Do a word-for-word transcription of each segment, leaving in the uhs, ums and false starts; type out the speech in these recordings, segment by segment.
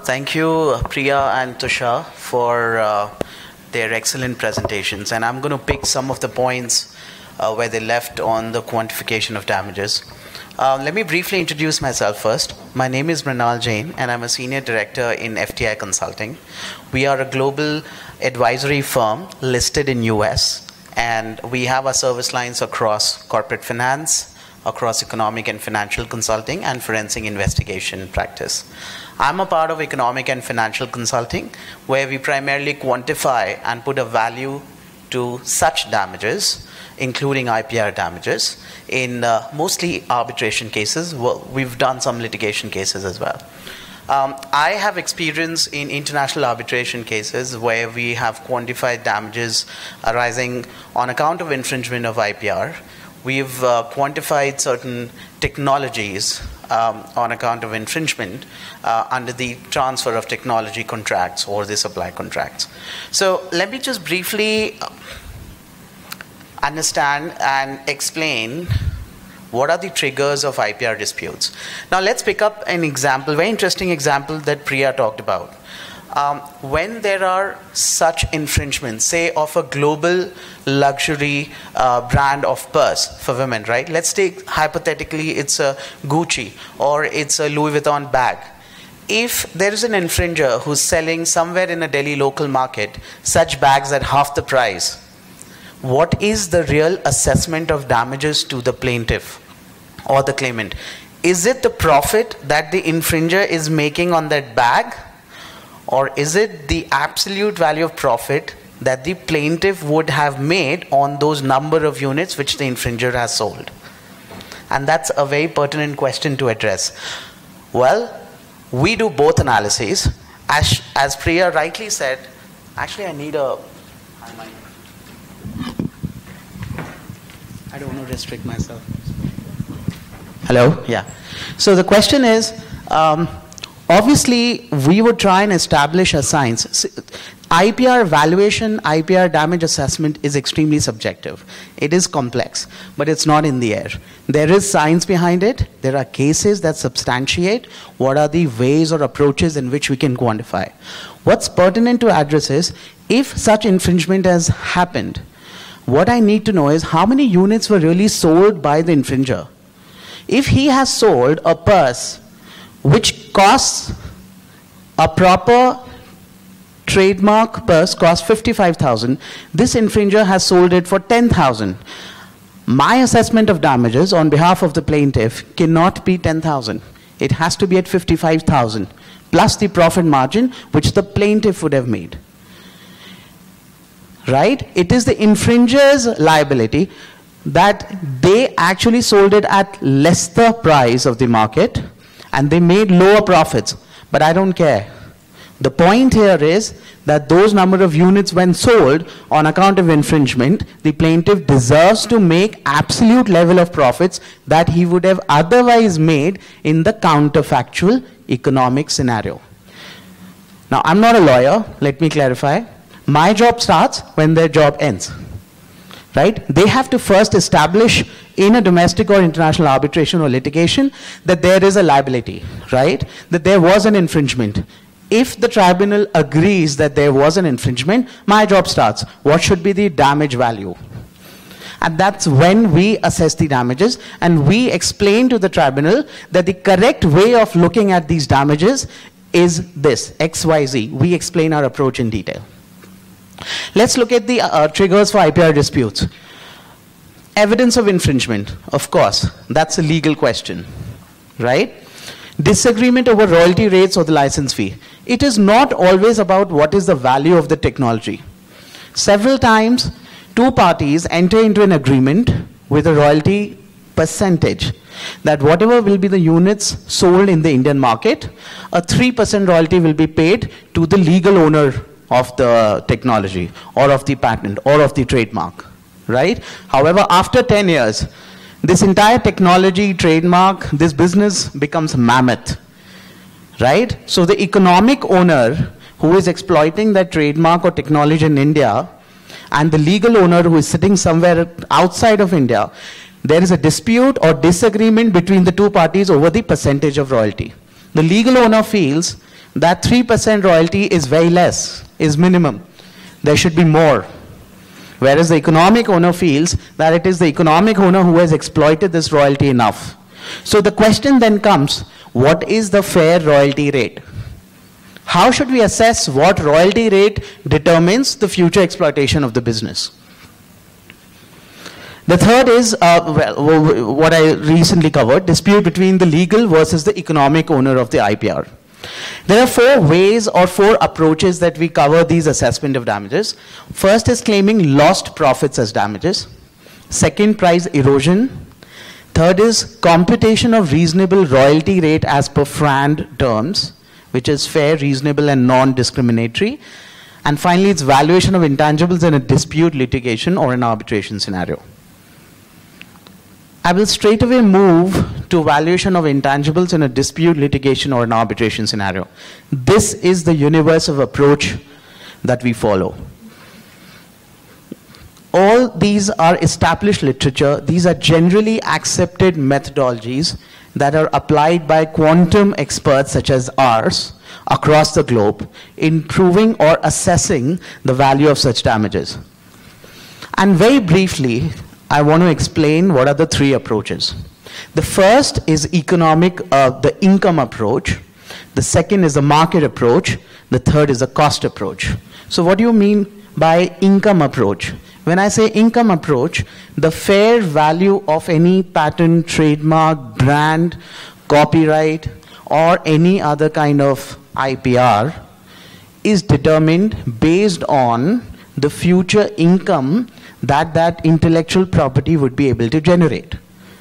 thank you, Priya and Tushar, for uh, their excellent presentations. And I'm going to pick some of the points uh, where they left on the quantification of damages. Uh, let me briefly introduce myself first. My name is Mrinal Jain, and I'm a senior director in F T I Consulting. We are a global advisory firm listed in U S, and we have our service lines across corporate finance, across economic and financial consulting, and forensic investigation practice. I'm a part of economic and financial consulting, where we primarily quantify and put a value to such damages, including I P R damages, in uh, mostly arbitration cases. Well, we've done some litigation cases as well. Um, I have experience in international arbitration cases where we have quantified damages arising on account of infringement of I P R. We've uh, quantified certain technologies um, on account of infringement uh, under the transfer of technology contracts or the supply contracts. So let me just briefly understand and explain what are the triggers of I P R disputes. Now let's pick up an example, very interesting example that Priya talked about. Um, when there are such infringements, say of a global luxury uh, brand of purse for women, right? Let's take hypothetically it's a Gucci or it's a Louis Vuitton bag. If there is an infringer who's selling somewhere in a Delhi local market such bags at half the price, what is the real assessment of damages to the plaintiff or the claimant? Is it the profit that the infringer is making on that bag, or is it the absolute value of profit that the plaintiff would have made on those number of units which the infringer has sold? And that's a very pertinent question to address. Well, we do both analyses. As, as Priya rightly said, actually I need a, I don't want to restrict myself. Hello? Yeah. So the question is, um, obviously, we would try and establish a science. I P R valuation, I P R damage assessment is extremely subjective. It is complex, but it's not in the air. There is science behind it. There are cases that substantiate what are the ways or approaches in which we can quantify. What's pertinent to address is, if such infringement has happened, what I need to know is how many units were really sold by the infringer. If he has sold a purse which costs, a proper trademark purse costs fifty-five thousand, this infringer has sold it for ten thousand. My assessment of damages on behalf of the plaintiff cannot be ten thousand. It has to be at fifty-five thousand plus the profit margin which the plaintiff would have made. Right? It is the infringer's liability that they actually sold it at less the price of the market and they made lower profits. But I don't care. The point here is that those number of units when sold on account of infringement, the plaintiff deserves to make absolute level of profits that he would have otherwise made in the counterfactual economic scenario. Now, I'm not a lawyer, let me clarify. My job starts when their job ends. Right? They have to first establish in a domestic or international arbitration or litigation that there is a liability, right? That there was an infringement. If the tribunal agrees that there was an infringement, my job starts. What should be the damage value? And that's when we assess the damages and we explain to the tribunal that the correct way of looking at these damages is this, X Y Z. We explain our approach in detail. Let's look at the uh, triggers for I P R disputes. Evidence of infringement, of course, that's a legal question, right? Disagreement over royalty rates or the license fee. It is not always about what is the value of the technology. Several times, two parties enter into an agreement with a royalty percentage that whatever will be the units sold in the Indian market, a three percent royalty will be paid to the legal owner of the technology or of the patent or of the trademark, right? However, after ten years, this entire technology, trademark, this business becomes mammoth, right? So the economic owner who is exploiting that trademark or technology in India and the legal owner who is sitting somewhere outside of India, there is a dispute or disagreement between the two parties over the percentage of royalty. The legal owner feels that three percent royalty is very less, is minimum. There should be more. Whereas the economic owner feels that it is the economic owner who has exploited this royalty enough. So the question then comes, what is the fair royalty rate? How should we assess what royalty rate determines the future exploitation of the business? The third is, uh, well, what I recently covered, dispute between the legal versus the economic owner of the I P R. There are four ways or four approaches that we cover these assessment of damages. First is claiming lost profits as damages. Second, price erosion. Third is computation of reasonable royalty rate as per F R A N D terms, which is fair, reasonable, and non-discriminatory. And finally, it's valuation of intangibles in a dispute litigation or an arbitration scenario. I will straight away move to valuation of intangibles in a dispute litigation or an arbitration scenario. This is the universe of approach that we follow. All these are established literature. These are generally accepted methodologies that are applied by quantum experts such as ours across the globe in proving or assessing the value of such damages. And very briefly, I want to explain what are the three approaches. The first is economic, uh, the income approach. The second is the market approach. The third is the cost approach. So what do you mean by income approach? When I say income approach, the fair value of any patent, trademark, brand, copyright, or any other kind of I P R is determined based on the future income that that intellectual property would be able to generate.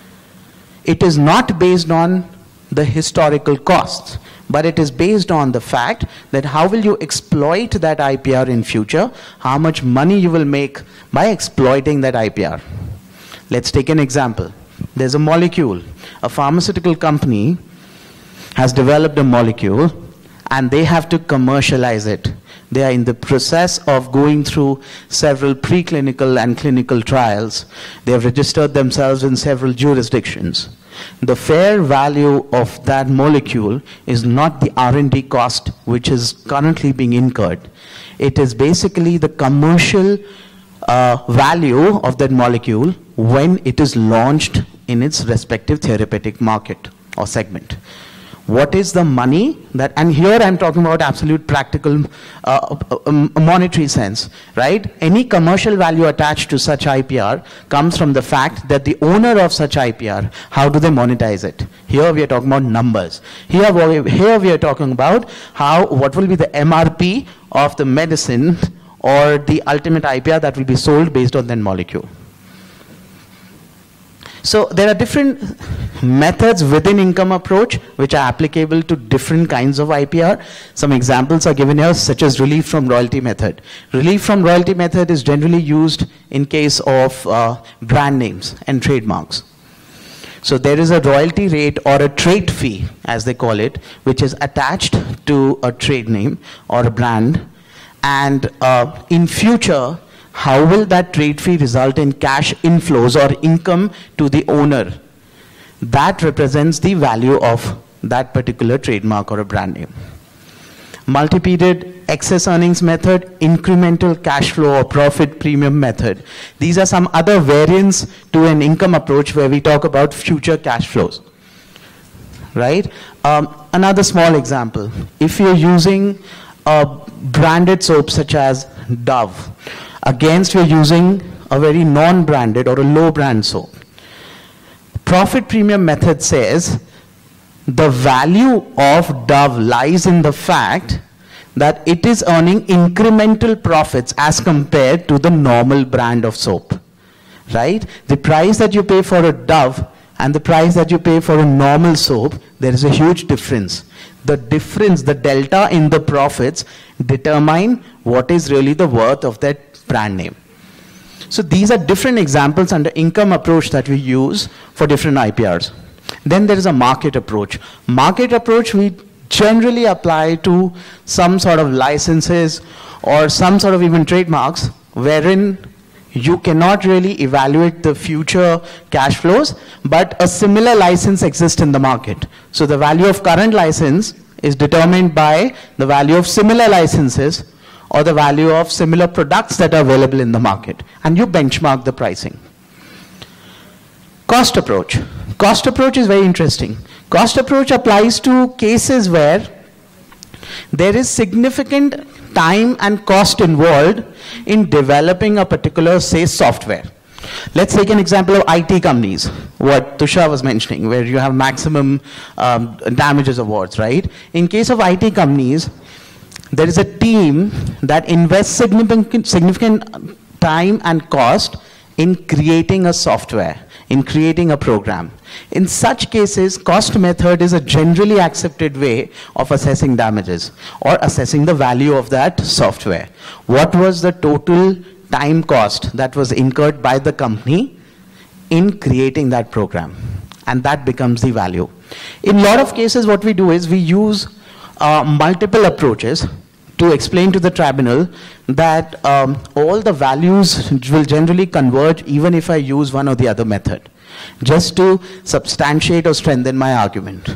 It is not based on the historical costs, but it is based on the fact that how will you exploit that I P R in future, how much money you will make by exploiting that I P R. Let's take an example. There's a molecule. A pharmaceutical company has developed a molecule and they have to commercialize it. They are in the process of going through several preclinical and clinical trials. They have registered themselves in several jurisdictions. The fair value of that molecule is not the R and D cost which is currently being incurred. It is basically the commercial uh, value of that molecule when it is launched in its respective therapeutic market or segment. What is the money that, and here I'm talking about absolute practical uh, uh, monetary sense, right? Any commercial value attached to such I P R comes from the fact that the owner of such I P R, how do they monetize it? Here we are talking about numbers. Here we, here we are talking about how, what will be the M R P of the medicine or the ultimate I P R that will be sold based on that molecule. So there are different methods within income approach which are applicable to different kinds of I P R. Some examples are given here, such as relief from royalty method. Relief from royalty method is generally used in case of uh, brand names and trademarks. So there is a royalty rate or a trade fee, as they call it, which is attached to a trade name or a brand. And uh, in future, how will that trade fee result in cash inflows or income to the owner? That represents the value of that particular trademark or a brand name. Multi-period excess earnings method, incremental cash flow or profit premium method. These are some other variants to an income approach where we talk about future cash flows. Right? Um, another small example. If you're using a branded soap such as Dove, against you're using a very non-branded or a low brand soap. Profit premium method says the value of Dove lies in the fact that it is earning incremental profits as compared to the normal brand of soap. Right? The price that you pay for a Dove and the price that you pay for a normal soap, there is a huge difference. The difference, the delta in the profits determine what is really the worth of that brand name. So these are different examples under income approach that we use for different I P Rs. Then there is a market approach. Market approach we generally apply to some sort of licenses or some sort of even trademarks wherein you cannot really evaluate the future cash flows, but a similar license exists in the market. So the value of current license is determined by the value of similar licenses or the value of similar products that are available in the market, and you benchmark the pricing. Cost approach. Cost approach is very interesting. Cost approach applies to cases where there is significant time and cost involved in developing a particular, say, software. Let's take an example of I T companies, what Tushar was mentioning, where you have maximum um, damages awards, right? In case of I T companies, there is a team that invests significant, significant time and cost in creating a software, in creating a program. In such cases, cost method is a generally accepted way of assessing damages or assessing the value of that software. What was the total time cost that was incurred by the company in creating that program? And that becomes the value. In a lot of cases, what we do is we use uh, multiple approaches to explain to the tribunal that um, all the values will generally converge even if I use one or the other method, just to substantiate or strengthen my argument.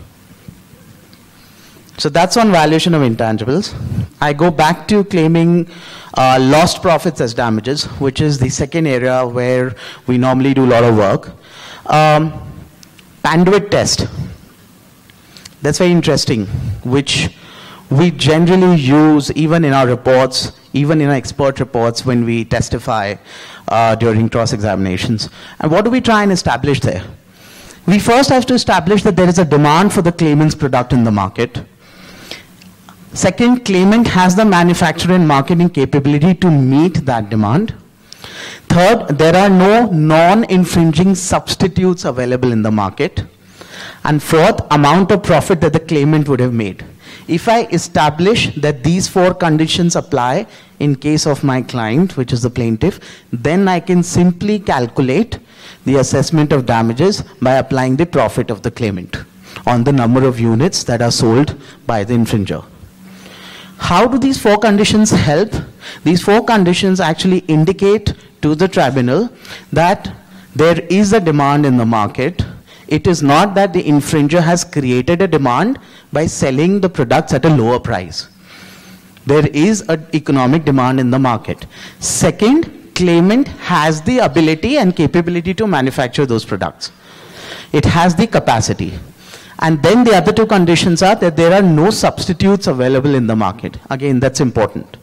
So that's on valuation of intangibles. I go back to claiming uh, lost profits as damages, which is the second area where we normally do a lot of work. Um, Bandwidth test. That's very interesting, which we generally use even in our reports, even in our expert reports when we testify uh, during cross-examinations. And what do we try and establish there? We first have to establish that there is a demand for the claimant's product in the market. Second, claimant has the manufacturing and marketing capability to meet that demand. Third, there are no non-infringing substitutes available in the market. And fourth, amount of profit that the claimant would have made. If I establish that these four conditions apply in case of my client, which is the plaintiff, then I can simply calculate the assessment of damages by applying the profit of the claimant on the number of units that are sold by the infringer. How do these four conditions help? These four conditions actually indicate to the tribunal that there is a demand in the market. It is not that the infringer has created a demand by selling the products at a lower price. There is an economic demand in the market. Second, claimant has the ability and capability to manufacture those products. It has the capacity. And then the other two conditions are that there are no substitutes available in the market. Again, that's important.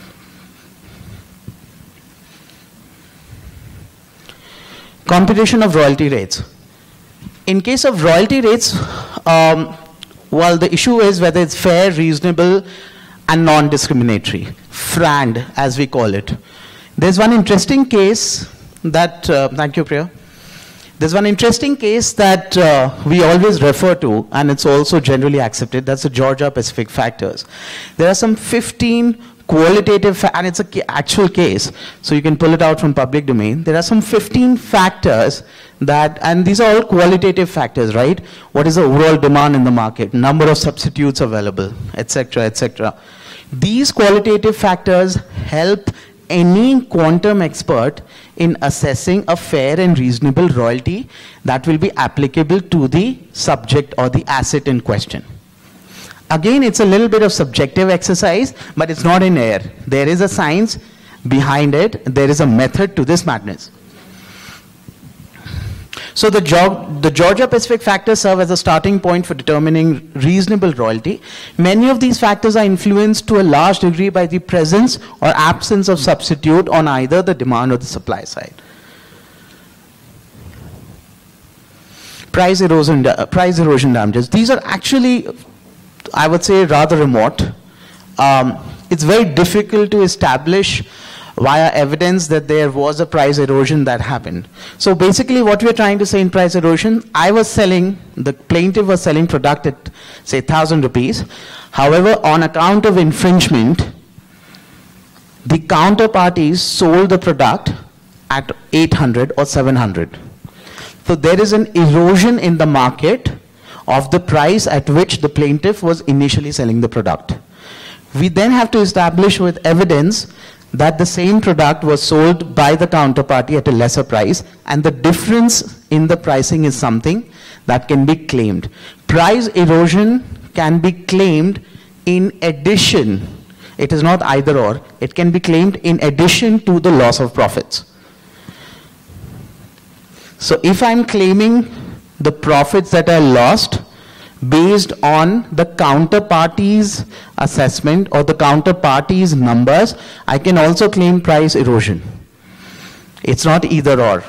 Computation of royalty rates. In case of royalty rates, um, well, the issue is whether it's fair, reasonable, and non-discriminatory, FRAND, as we call it. There's one interesting case that, uh, thank you, Priya. There's one interesting case that uh, we always refer to, and it's also generally accepted. That's the Georgia Pacific factors. There are some fifteen qualitative, and it's an actual case, so you can pull it out from public domain. There are some fifteen factors that, and these are all qualitative factors, right? What is the overall demand in the market, number of substitutes available, et cetera, et cetera. These qualitative factors help any quantum expert in assessing a fair and reasonable royalty that will be applicable to the subject or the asset in question. Again, it's a little bit of subjective exercise, but it's not in air. There is a science behind it. There is a method to this madness. So the, the Georgia Pacific factors serve as a starting point for determining reasonable royalty. Many of these factors are influenced to a large degree by the presence or absence of substitute on either the demand or the supply side. Price erosion, uh, price erosion damages. These are actually, I would say, rather remote. Um, it's very difficult to establish via evidence that there was a price erosion that happened. So basically what we're trying to say in price erosion, I was selling, the plaintiff was selling product at, say, one thousand rupees. However, on account of infringement, the counterparties sold the product at eight hundred or seven hundred. So there is an erosion in the market of the price at which the plaintiff was initially selling the product. We then have to establish with evidence that the same product was sold by the counterparty at a lesser price, and the difference in the pricing is something that can be claimed. Price erosion can be claimed in addition. It is not either or. It can be claimed in addition to the loss of profits. So if I'm claiming the profits that are lost based on the counterparty's assessment or the counterparty's numbers, I can also claim price erosion. It's not either or.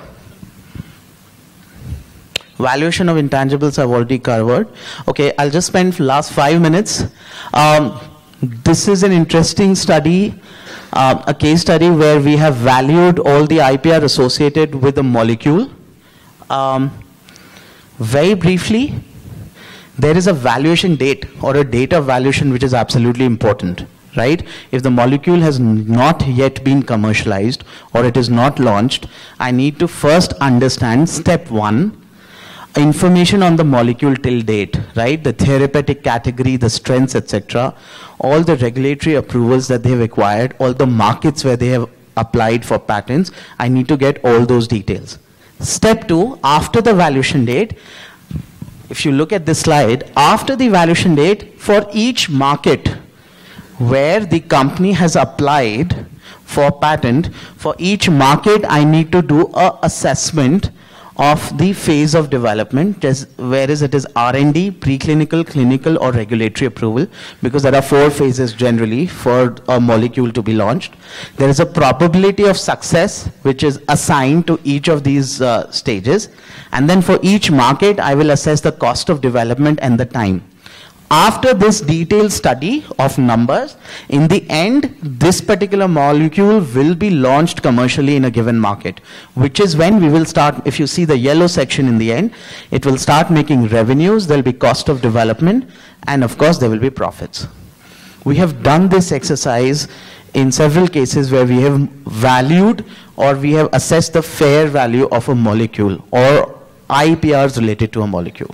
Valuation of intangibles I've already covered. Okay, I'll just spend last five minutes. Um, this is an interesting study, uh, a case study where we have valued all the I P R associated with a molecule. Um, very briefly, there is a valuation date or a date of valuation which is absolutely important, right? If the molecule has not yet been commercialized or it is not launched, I need to first understand step one, information on the molecule till date, right? The therapeutic category, the strengths, et cetera, all the regulatory approvals that they have acquired, all the markets where they have applied for patents, I need to get all those details. Step two, after the valuation date, if you look at this slide, after the valuation date, for each market where the company has applied for patent, for each market I need to do a assessment of the phase of development, whereas it is R and D, preclinical, clinical, or regulatory approval, because there are four phases generally for a molecule to be launched. There is a probability of success which is assigned to each of these uh, stages, and then for each market I will assess the cost of development and the time. After this detailed study of numbers, in the end, this particular molecule will be launched commercially in a given market, which is when we will start, if you see the yellow section in the end, it will start making revenues, there will be cost of development, and of course there will be profits. We have done this exercise in several cases where we have valued or we have assessed the fair value of a molecule or I P Rs related to a molecule.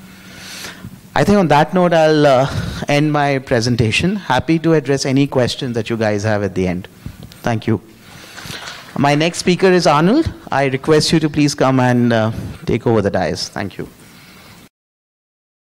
I think on that note, I'll uh, end my presentation. Happy to address any questions that you guys have at the end. Thank you. My next speaker is Arnold. I request you to please come and uh, take over the dais. Thank you.